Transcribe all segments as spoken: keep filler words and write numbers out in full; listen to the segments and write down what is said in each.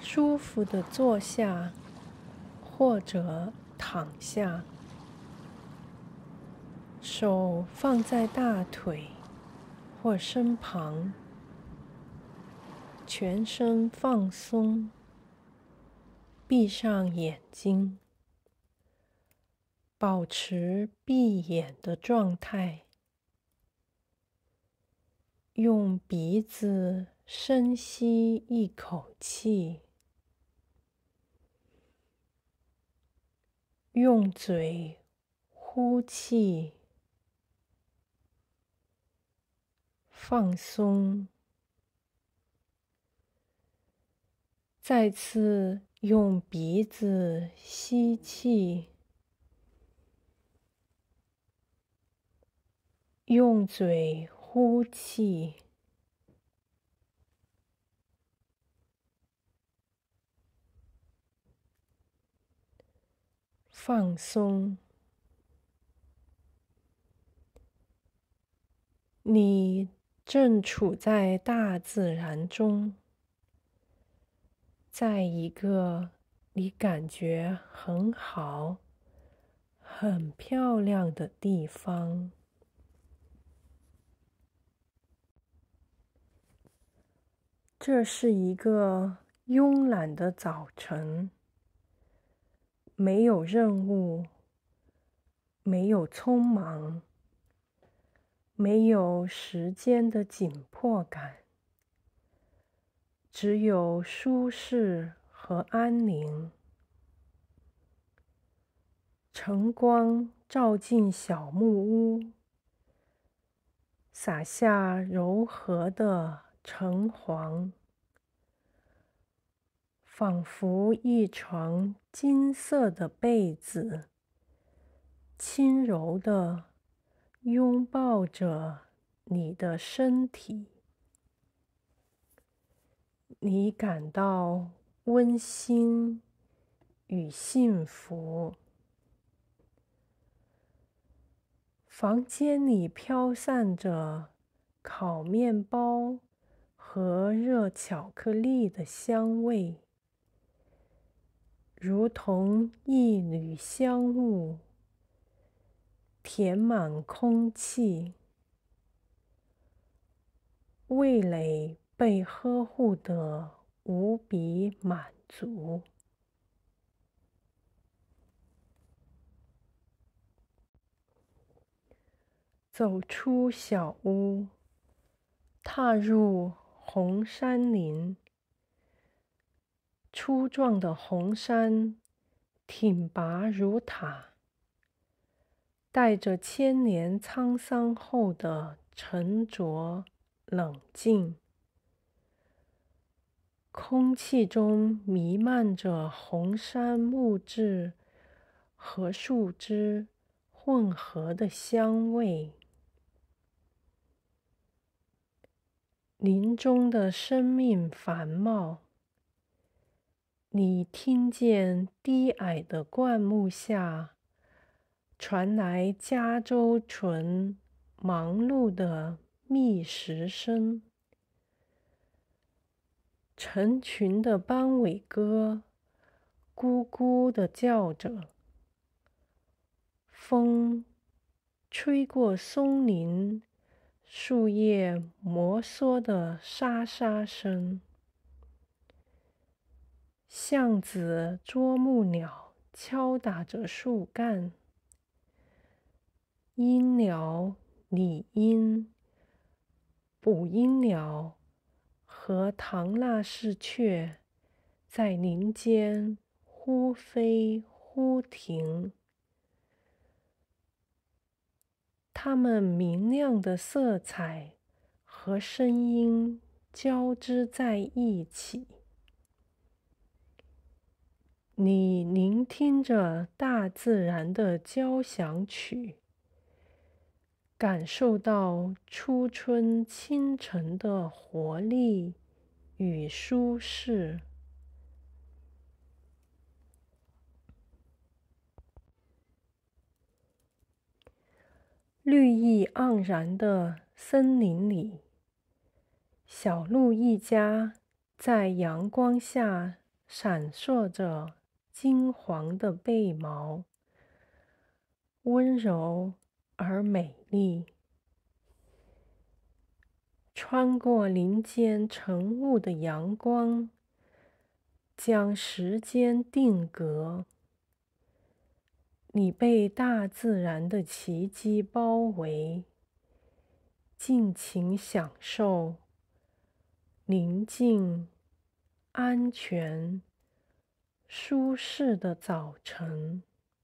舒服的坐下，或者躺下，手放在大腿或身旁，全身放松，闭上眼睛，保持闭眼的状态，用鼻子深吸一口气，用嘴呼气，放松。再次用鼻子吸气，用嘴呼气，放松。你正处在大自然中，在一个你感觉很好、很漂亮的地方。这是一个慵懒的早晨，没有任务，没有匆忙，没有时间的紧迫感，只有舒适和安宁。晨光照进小木屋，洒下柔和的橙黄，仿佛一床金色的被子，轻柔地拥抱着你的身体。你感到温馨与幸福。房间里飘散着烤面包和热巧克力的香味，如同一缕香雾，填满空气。味蕾被呵护得无比满足。走出小屋，踏入红杉林。粗壮的红杉挺拔如塔，带着千年沧桑后的沉着冷静。空气中弥漫着红杉木质和树枝混合的香味。林中的生命繁茂，你听见低矮的灌木下传来加州豚忙碌的觅食声。成群的斑尾鸽咕咕地叫着，风吹过松林，树叶摩挲的沙沙声。橡子啄木鸟敲打着树干，鹰鸟、拟鹰、捕鹰鸟和唐纳氏雀在林间忽飞忽停，它们明亮的色彩和声音交织在一起。你聆听着大自然的交响曲，感受到初春清晨的活力与舒适。绿意盎然的森林里，小鹿一家在阳光下闪烁着金黄的背毛，温柔而美丽。穿过林间晨雾的阳光，将时间定格。你被大自然的奇迹包围，尽情享受宁静、安全、舒适的早晨。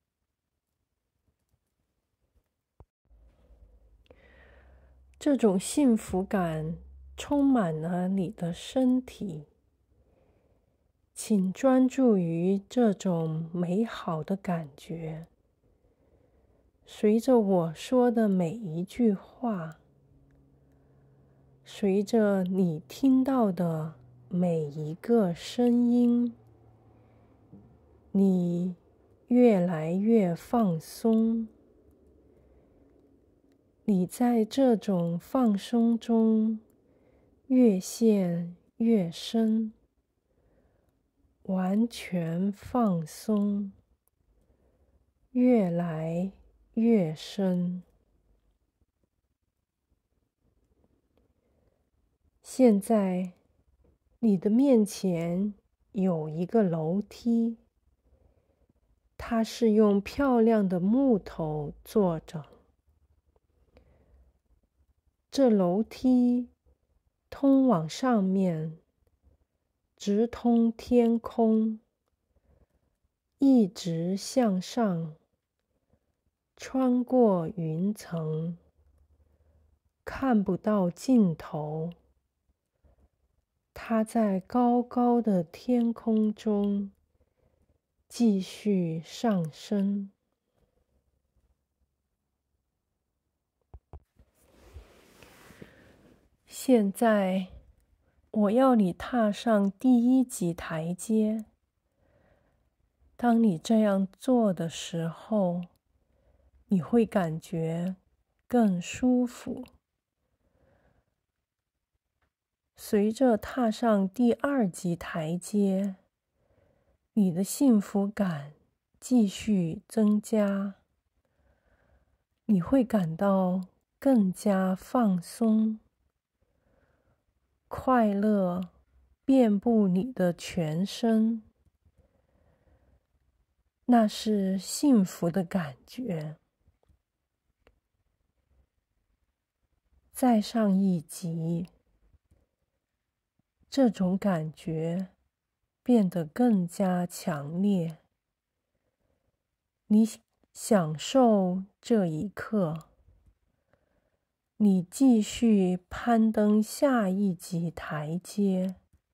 这种幸福感充满了你的身体，请专注于这种美好的感觉。随着我说的每一句话，随着你听到的每一个声音，你越来越放松。你在这种放松中越陷越深，完全放松，越来越深。现在，你的面前有一个楼梯，它是用漂亮的木头做的。这楼梯通往上面，直通天空，一直向上，穿过云层，看不到尽头。它在高高的天空中继续上升。现在，我要你踏上第一级台阶。当你这样做的时候，你会感觉更舒服。随着踏上第二级台阶，你的幸福感继续增加。你会感到更加放松，快乐遍布你的全身。那是幸福的感觉。再上一级，这种感觉变得更加强烈。你享受这一刻，你继续攀登下一级台阶。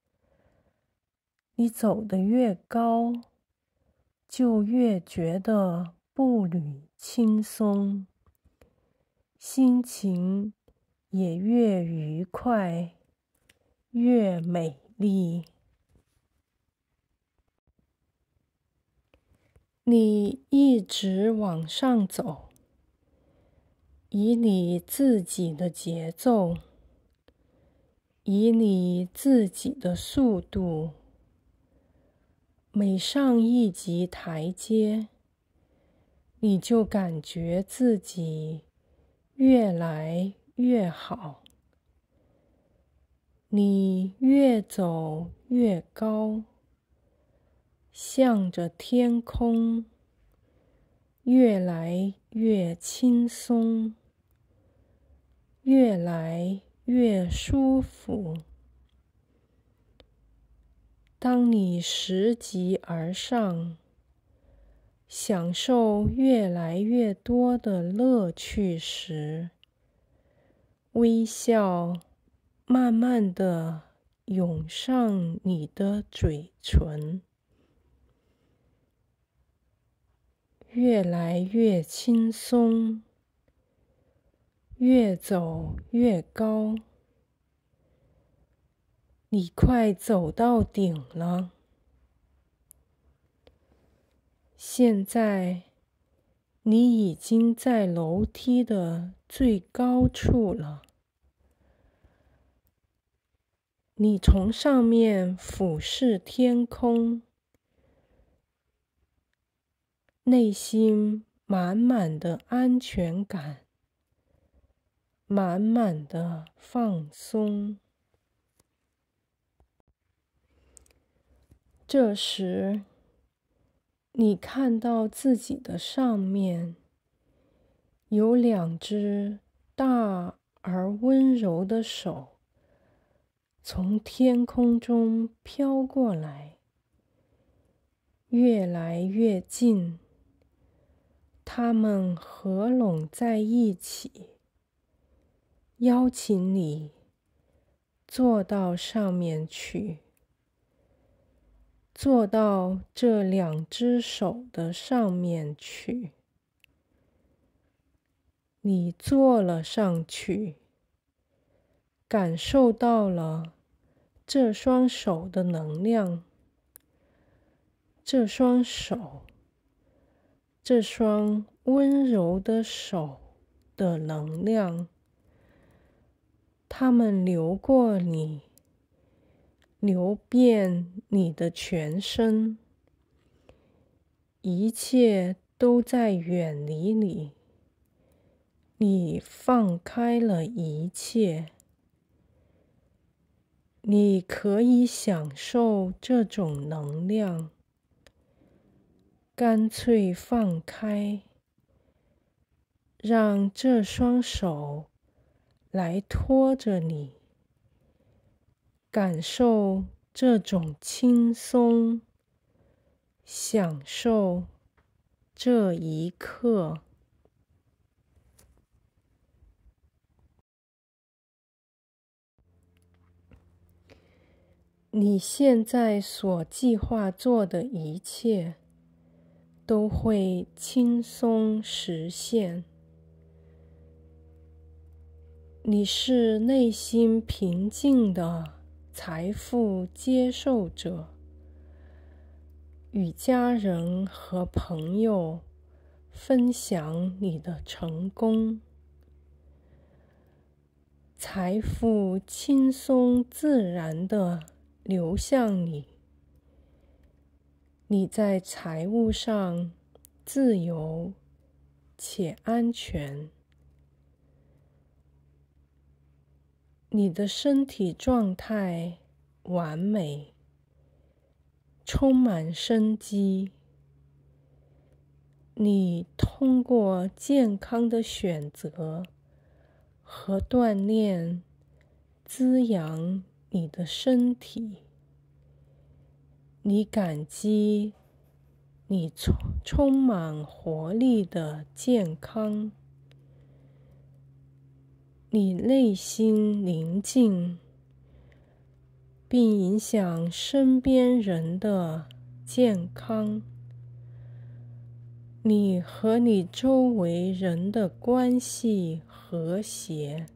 你走得越高，就越觉得步履轻松，心情也越愉快，越美丽。你一直往上走，以你自己的节奏，以你自己的速度。每上一级台阶，你就感觉自己越来越好。你越走越高，向着天空，越来越轻松，越来越舒服。当你拾级而上，享受越来越多的乐趣时，微笑慢慢地涌上你的嘴唇，越来越轻松，越走越高。你快走到顶了。现在，你已经在楼梯的最高处了。 你从上面俯视天空，内心满满的安全感，满满的放松。这时，你看到自己的上面有两只大而温柔的手从天空中飘过来，越来越近，它们合拢在一起，邀请你坐到上面去，坐到这两只手的上面去。你坐了上去，感受到了这双手的能量，这双手，这双温柔的手的能量，它们流过你，流遍你的全身，一切都在远离你，你放开了一切。你可以享受这种能量，干脆放开，让这双手来拖着你，感受这种轻松，享受这一刻。你现在所计划做的一切，都会轻松实现。你是内心平静的财富接受者，与家人和朋友分享你的成功，财富轻松自然地流向你。你在财务上自由且安全，你的身体状态完美，充满生机。你通过健康的选择和锻炼，滋养你的身体。你感激你充充满活力的健康，你内心宁静，并影响身边人的健康。你和你周围人的关系和谐，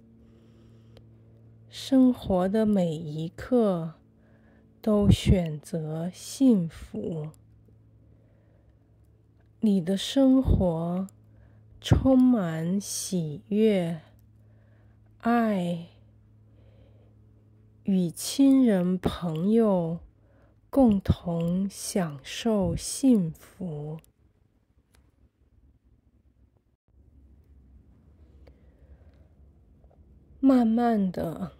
生活的每一刻都选择幸福。你的生活充满喜悦、爱，与亲人朋友共同享受幸福。慢慢的，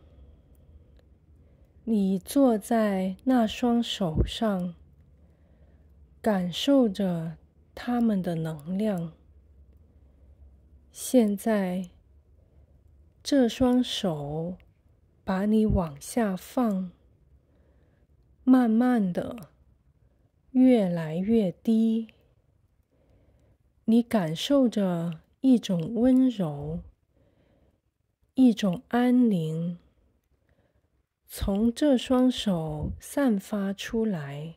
你坐在那双手上，感受着它们的能量。现在，这双手把你往下放，慢慢的，越来越低。你感受着一种温柔，一种安宁，从这双手散发出来。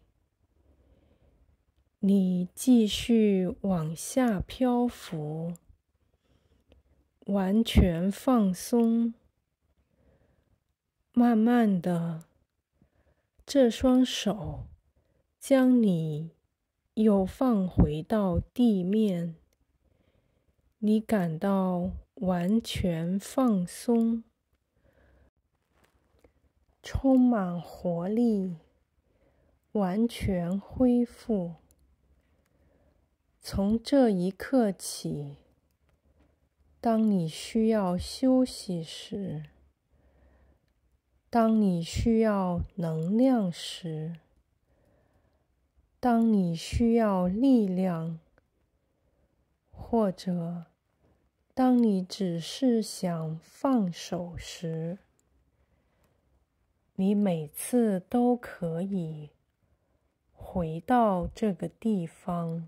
你继续往下漂浮，完全放松。慢慢的，这双手将你又放回到地面，你感到完全放松， 充满活力，完全恢复。从这一刻起，当你需要休息时，当你需要能量时，当你需要力量，或者当你只是想放手时，你每次都可以回到这个地方，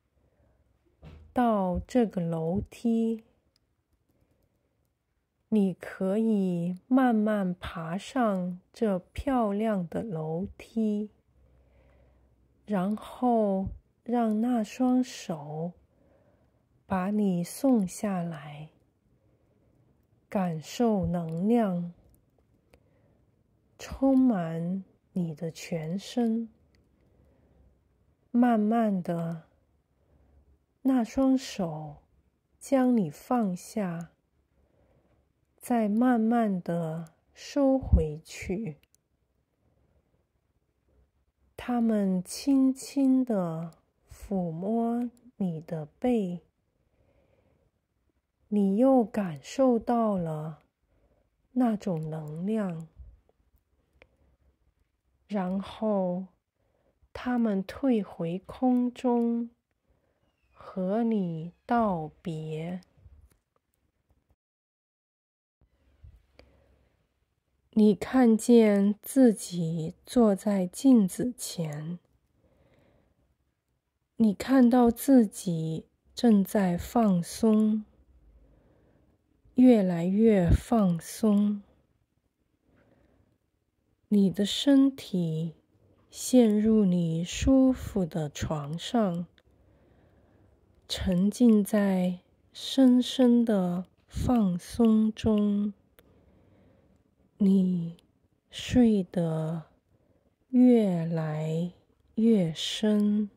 到这个楼梯。你可以慢慢爬上这漂亮的楼梯，然后让那双手把你送下来，感受能量充满你的全身。慢慢的，那双手将你放下，再慢慢的收回去。他们轻轻地抚摸你的背，你又感受到了那种能量。然后他们退回空中，和你道别。你看见自己坐在镜子前，你看到自己正在放松，越来越放松。你的身体陷入你舒服的床上，沉浸在深深的放松中。你睡得越来越深。